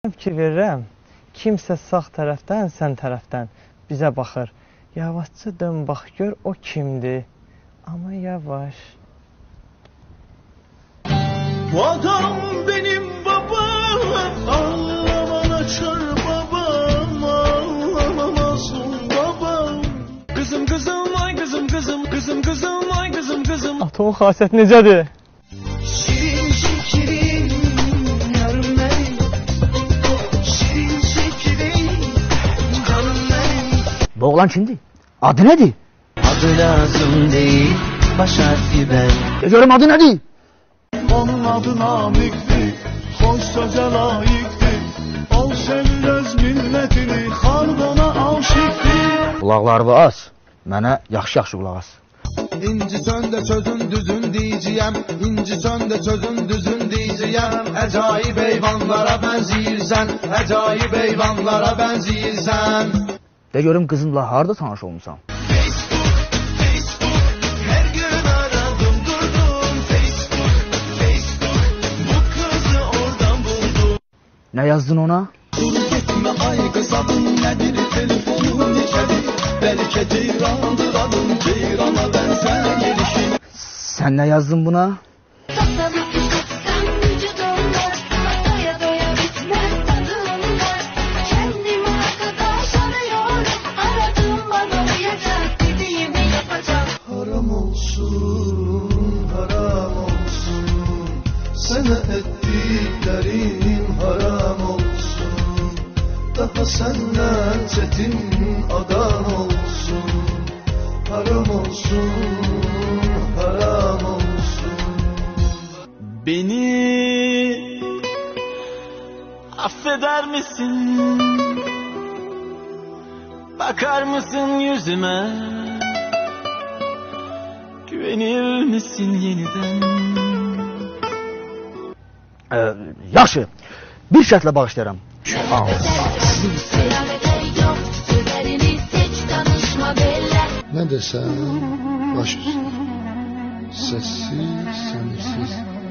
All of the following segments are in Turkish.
Fikir verirəm, kimsə sağ tərəfdən, sən tərəfdən bizə baxır. Yavaşca dön, bax, gör o kimdir. Amma yavaş. Bu adam benim babam, ağlaman açar babam, ağlamamazsın babam. Kızım kızım, ay kızım kızım, kızım kızım, ay kızım kızım. Atomun xasiyyəti necədir? Şirin şekerim, yarım benim. Şirin şekerim, canım benim. Bu oğlan kimdi? Adı nedir? Adı lazım değil, baş harfi ben. Görüm adı nedir? Onun adı Namik'ti, hoş söze layıktı. Ol sevmez milletini, halk ona aşıktı. Qulaqları az. Mənə yaxşı-yaxşı qulaq as. İnci söndə sözün düzün diyeceğim, İnci söndə sözün düzün diyeceğim. Acayip heyvanlara benziyirsən, acayip heyvanlara benziyirsən. De görüm qızınla harda tanış olmusan? Her gün aradım durdum, Facebook, bu kızı oradan buldum. Nə yazdın ona? Dur gitme ay kız adın nedir, telefonun neçədir? Belki ceyrandır adın, ceyrana benzer gelişin. Sən nə yazdın buna? Haram olsun, haram olsun. Sana ettiklerin haram olsun. Daha senden çetin adam olsun. Haram olsun, haram olsun. Beni affeder misin? Bakar mısın yüzüme? Güvenir misin yeniden? Yaxşı. Bir şərtlə bağışlayıram. Ne desem baş üstüne. Sessiz, sensiz.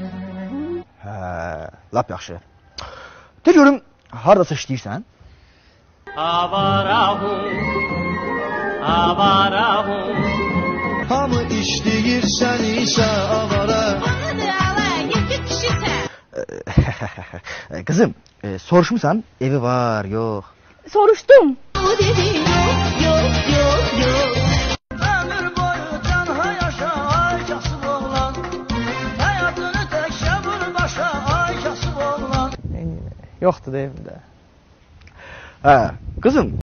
Hə, lap yaxşı. De görüm hardasa işləyirsən? Hamı işləyirsən isə avara. Kızım, soruşmusan evi var, yox. Soruştum. Ömür boyu canha yaşa ay kasıb oğlan. Həyatını təkcə vur başa ay kasıb oğlan. Yoxdur da evimdə. Hə, qızım,